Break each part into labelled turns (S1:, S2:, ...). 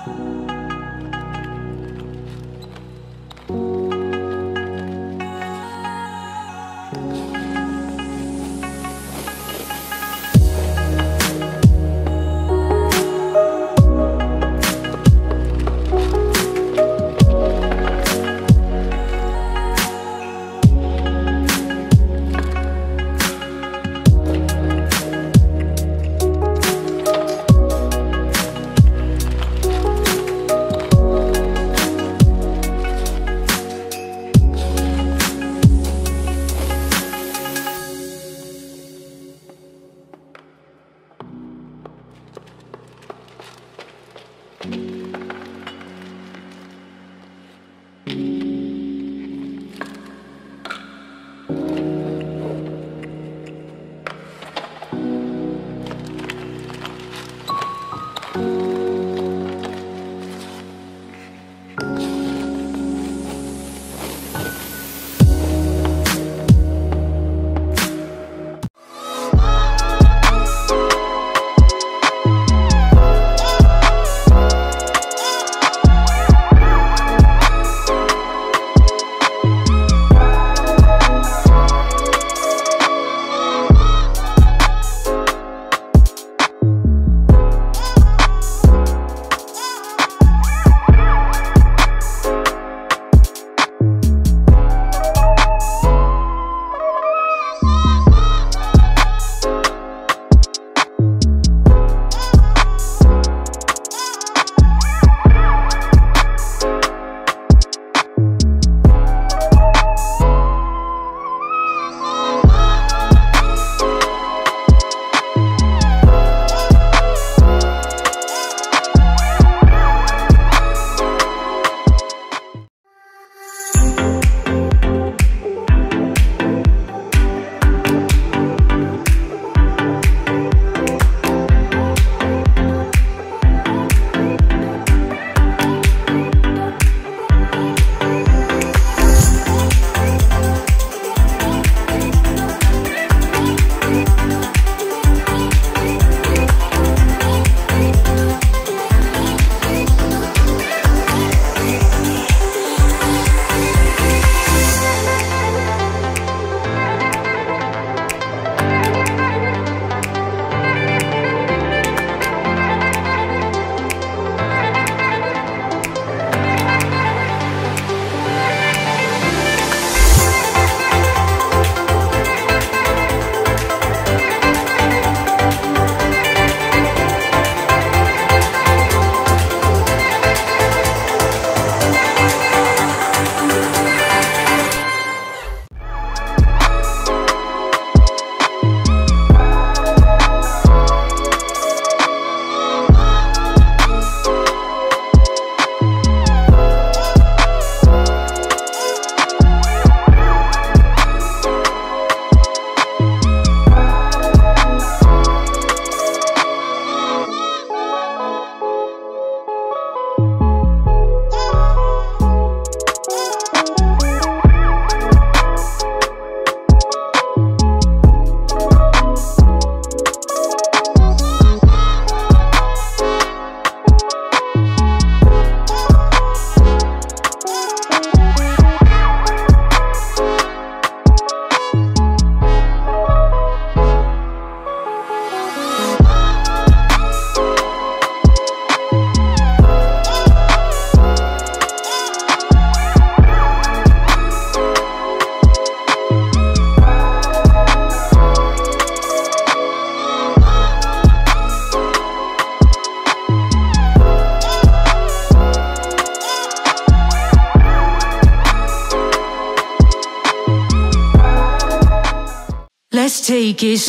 S1: Let's take it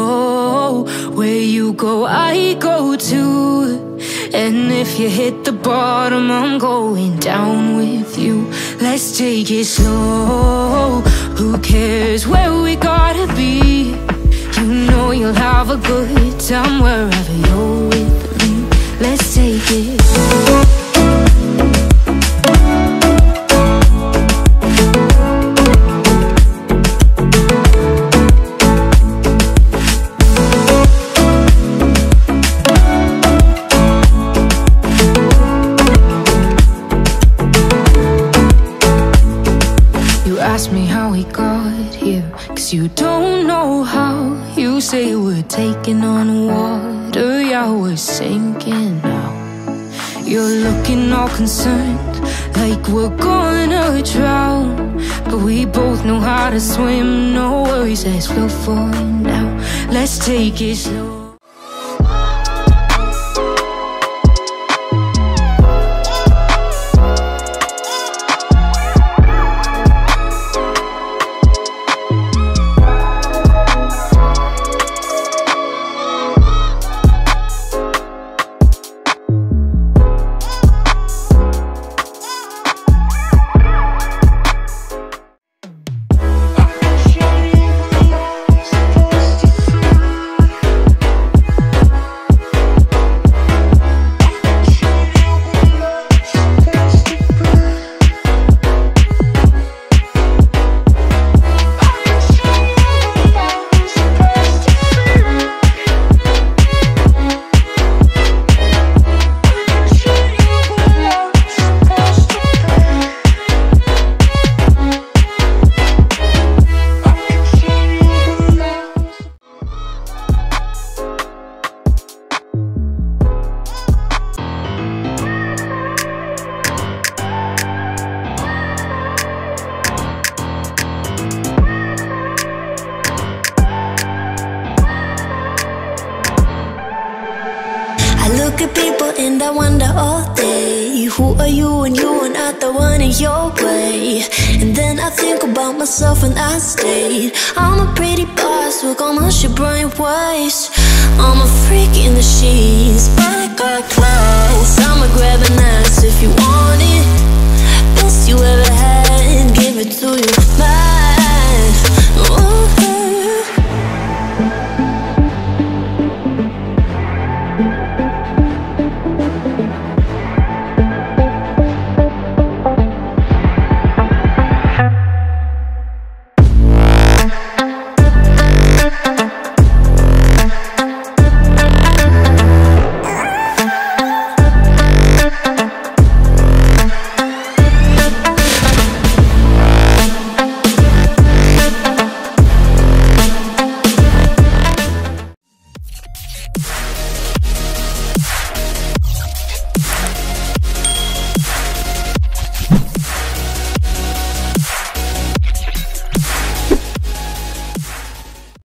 S1: slow. Where you go, I go too. And if you hit the bottom, I'm going down with you. Let's take it slow. Who cares where we gotta be? You know you'll have a good time wherever you're with me. Let's take it slow. ask me how we got here, 'cause you don't know how. You say we're taking on water, yeah, we're sinking now. You're looking all concerned, like we're gonna drown, but we both know how to swim. No worries, let's go for it now. Let's take it slow.
S2: Look at people and I wonder all day, who are you and you are not the one in your way. And then I think about myself and I stayed. I'm a pretty boss with all my shit bright ways. I'm a freak in the sheets, but I got clothes.